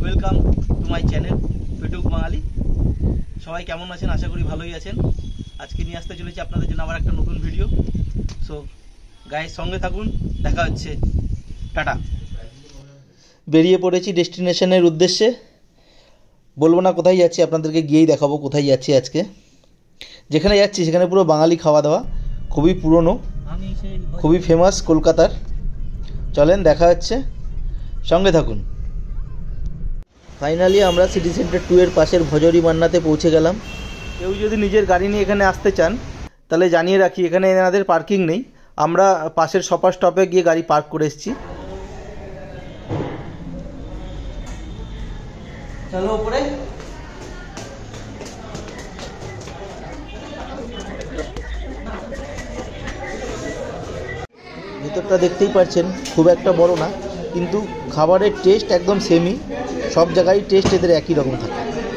Welcome to my channel Petuk Bangali. সবাই কেমন আছেন? আশা করি ভালোই আছেন। আজকে নিয়ে আসতে চলেছি আপনাদের জন্য আবার একটা নতুন ভিডিও। সো গাইস সঙ্গে থাকুন, দেখা হচ্ছে, টাটা। বেরিয়ে পড়েছি ডেস্টিনেশনের উদ্দেশ্যে। বলবো না কোথায় যাচ্ছি, আপনাদেরকে গিয়েই দেখাবো কোথায় যাচ্ছি। আজকে যেখানে যাচ্ছি সেখানে পুরো বাঙালি খাওয়া দাওয়া, খুবই পুরনো, খুবই ফেমাস কলকাতার। চলেন দেখা হচ্ছে, সঙ্গে থাকুন। ফাইনালি আমরা সিটি সেন্টার 2 এর পাশের ভজহরি মান্নাতে পৌঁছে গেলাম। কেউ যদি নিজের গাড়ি নিয়ে এখানে আসতে চান তাহলে জানিয়ে রাখি, এখানে এনাদের পার্কিং নেই। আমরা পাশের শপার স্টপে গিয়ে গাড়ি পার্ক করে এসেছি। চলো উপরে। ভিতরটা দেখতেই পাচ্ছেন, খুব একটা বড় না, কিন্তু খাবারের টেস্ট একদম সেমই। সব জায়গায় টেস্ট এদের একই রকম থাকে।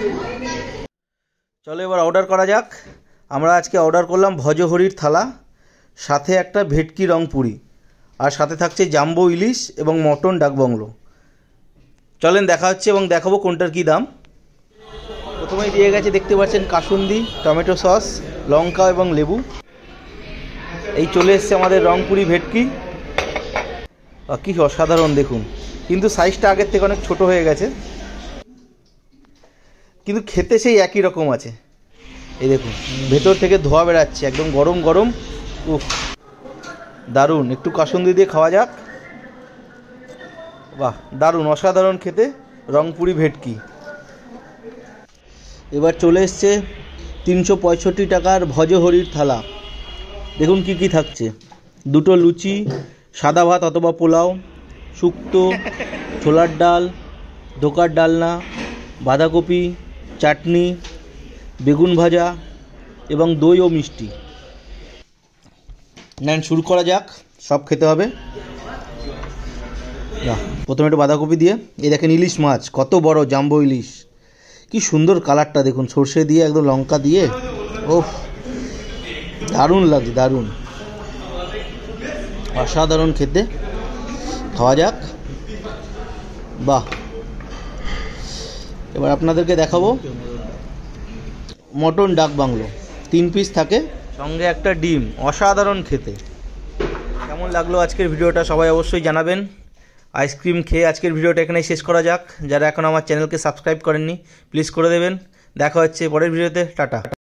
চলো এবার অর্ডার করা যাক। আমরা আজকে অর্ডার করলাম ভজহরির থালা, সাথে একটা ভেটকি রং পুরি, আর সাথে থাকছে জাম্বো ইলিশ এবং মটন ডাকবাংলো। চলেন দেখা হচ্ছে এবং দেখাবো কোনটার কী দাম। প্রথমেই দিয়ে গেছে, দেখতে পাচ্ছেন, কাসুন্দি, টমেটো সস, লঙ্কা এবং লেবু। এই চলে এসছে আমাদের রংপুরি ভেটকি। কি অসাধারণ দেখুন, কিন্তু সাইজটা আগের থেকে অনেক ছোট হয়ে গেছে, কিন্তু খেতে সেই একই রকম আছে। এই দেখুন, ভেতর থেকে ধোয়া বেরাচ্ছে, একদম গরম গরম। উফ, দারুণ। একটু কাসুন্দি দিয়ে খাওয়া যাক। বাহ, দারুণ, অসাধারণ খেতে রংপুরি ভেটকি। এবার চলে এসছে 365 টাকার ভজহরির থালা। দেখুন কি কি থাকছে। দুটো লুচি, সাদা ভাত অথবা পোলাও, শুক্তো, ছোলার ডাল, ধোকার ডালনা, বাঁধাকপি, চাটনি, বেগুন ভাজা এবং দই ও মিষ্টি। নেন শুরু করা যাক, সব খেতে হবে। প্রথমে একটু বাঁধাকপি দিয়ে। এই দেখেন ইলিশ মাছ, কত বড় জাম্বো ইলিশ, কি সুন্দর কালারটা দেখুন, সর্ষে দিয়ে একদম লঙ্কা দিয়ে। ওফ, দারুণ লাগছে, দারুণ, অসাধারণ খেতে। খাওয়া যাক। বাহ, এবার আপনাদেরকে দেখাবো মটন ডাকবাংলো। 3 পিস থাকে, সঙ্গে একটা ডিম। অসাধারণ খেতে। কেমন লাগলো আজকের ভিডিওটা সবাই অবশ্যই জানাবেন। আইসক্রিম খেয়ে আজকের ভিডিওটা এখানেই শেষ করা যাক। যারা এখন আমার চ্যানেলকে সাবস্ক্রাইব করেননি প্লিজ করে দেবেন। দেখা হচ্ছে পরের ভিডিওতে, টাটা।